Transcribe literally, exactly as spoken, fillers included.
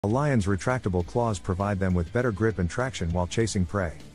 A lion's retractable claws provide them with better grip and traction while chasing prey.